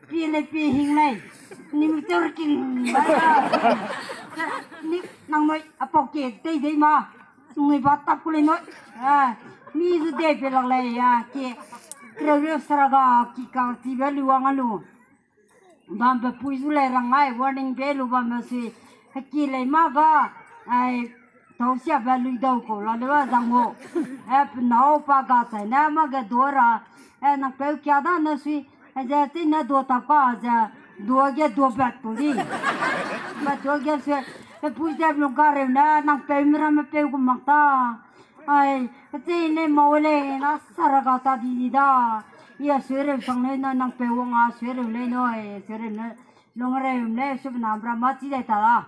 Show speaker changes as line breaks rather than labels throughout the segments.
phi này phi hình này nhưng cho kinh ní năng nói à bọc kẹt tây đấy mà người bắt tập lên nói mi zu de pe lag lai ya ke kreu saraga ki ka ti velu angalu bam pe puizu le rangai warning pe lu bam se ki le ma ga ai tau sia velu dau ko la le wa jang ho ap nau pa ga sa na ma ga dora na pe kya da na si ja ti na do ta pa ja do ge do ba tu ri ma do ge se pe puizu lu ga re na na pe mira me pe ko makta ai cái này màu này nó saraga ta đi đó ya sửa sang này nó nang pe wong a sửa này nói sửa này long rồi này sub nam brahma chi đây ta đó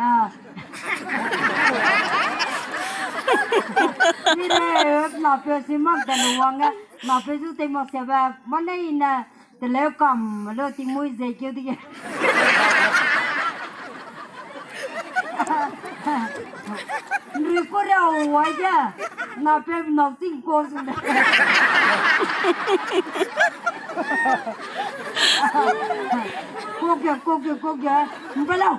đi đây nó pe si mang ta luang á nó pe su te mo se ba mà này nè te leo cầm lo ti mui dây kêu đi người có đâu vậy chứ na pe nó tin cô rồi cô kìa không phải đâu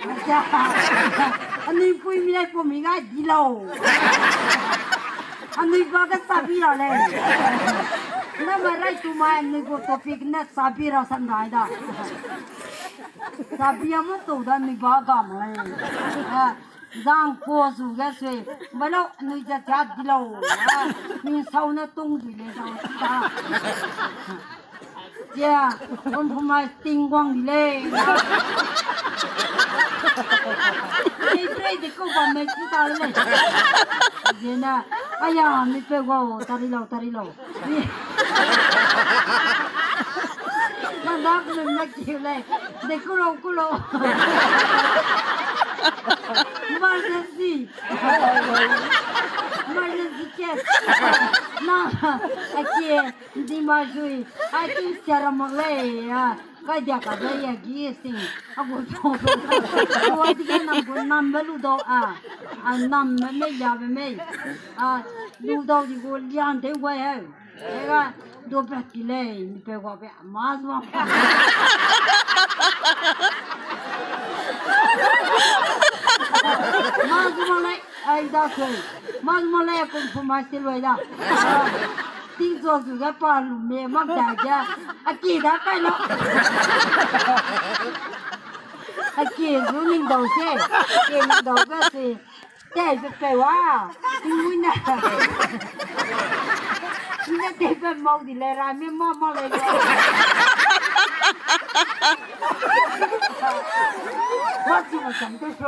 anh ấy vui mi lại của mình ai đi lâu anh ấy có cái sabi rồi này nó mà ra tụi mày anh ấy có topic nó sabi ra sẵn rồi đó sabi em muốn tụi đó mình bảo cảm này giang cô dù cái gì mà lâu người ta chát đi lâu mình sau nó tung đi lên đâu ta yeah con không ai tinh quang đi lên đi đây thì cô còn mấy chúng ta lên vậy nè ai à mình phải go tari lâu nó đáp mình nó chịu lên để cô lâu emergency case na aqui di majui aqui será malay cái dia cái đây gì sinh aku tôi đi cái năm belu đâu năm mấy giờ mấy lu đâu thì cô liên thế quay hết cái đồ bát đi lên phải qua phải mà Mazmalay ai da thôi Mazmalay cũng không phải rồi đó tiếng cho dù cái pan mẹ mắc đại cha aki đã cái nó aki dù mình đầu xe cái mình đầu cái gì cái phải quá tiếng nè nè để phải mau đi lại ra mẹ mama lại What you want to do?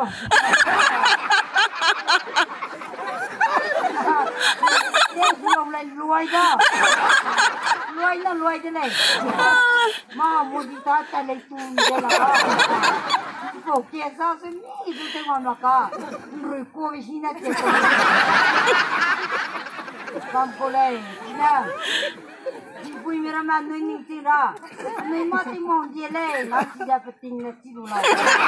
Yes, you like lùi đó, lùi thế này. Mà một đi ta chạy lấy tu thế là cổ kia sao sẽ nghĩ tôi thấy ngon lắm cả. Rồi cô với xin chết. Làm cô này, nha. Vui mera mà nuôi nín gì ra, nuôi mà thì mong gì lấy, nó chỉ là tình là chỉ đủ là.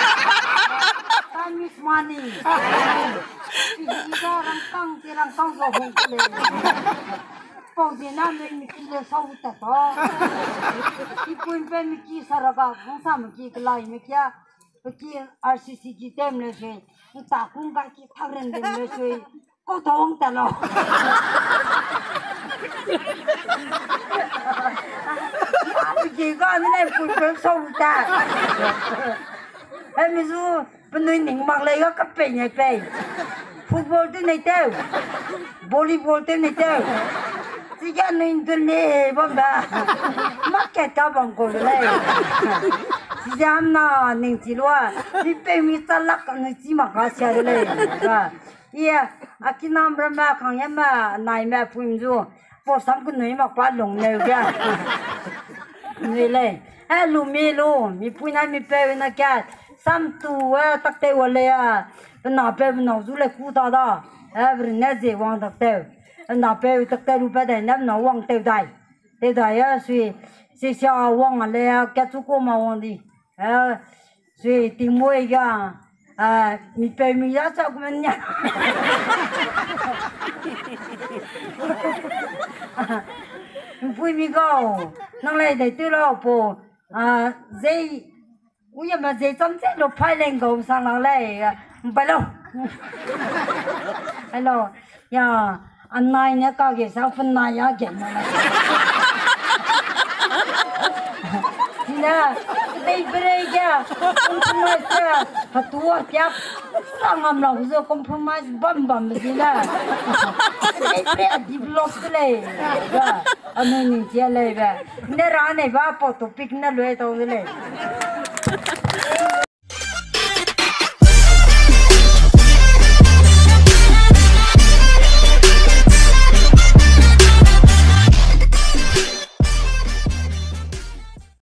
Time is money. Chỉ ra răng tăng rồi không lấy. Bao giờ nào nuôi nín là sau tất đó. Chỉ quên bên mình chỉ saraga, không sao mình chỉ cái lại mình kia, cái RCC chỉ tem lên rồi, ta cũng cái thằng rèn lên rồi. Cô thông ta lo chỉ có cái này phụ nữ sâu ta em ví dụ bên nuôi nịnh mặc lấy cái cặp bể này bể football thế này đâu volleyball thế này đâu chỉ cái nuôi tuần này bọn bà mắc cái tao bằng cổ này chỉ dám na nịnh chỉ lo đi bể mi ta lắc cái chỉ mặc cái xe này yeah, aquí nam brahma khang yama nai ma phum ju po sam kun nei mak pa long ne ga ni le a lu mi pui na mi pe na ka sam tu tak te wale na pe no zu le ku ta da every na je wang tak te na pe tak te ru pa dai na no wang te dai si sia wang le ka chu ko ma wang di si ti moi ga mi pe mi ya sao cũng nhá vui mi go năng này để tôi lo bộ dây ui mà dây chấm chết nó phải lên cầu sang làng này phải đâu hello ya anh này nhá có cái sao phân này ya kiện mà nè đây về kia compromise kia hạt tua kia sang am lâu rồi compromise bam gì nè đây về develop cái anh này chia lại về nè ra này va po topic nè lôi tao cái này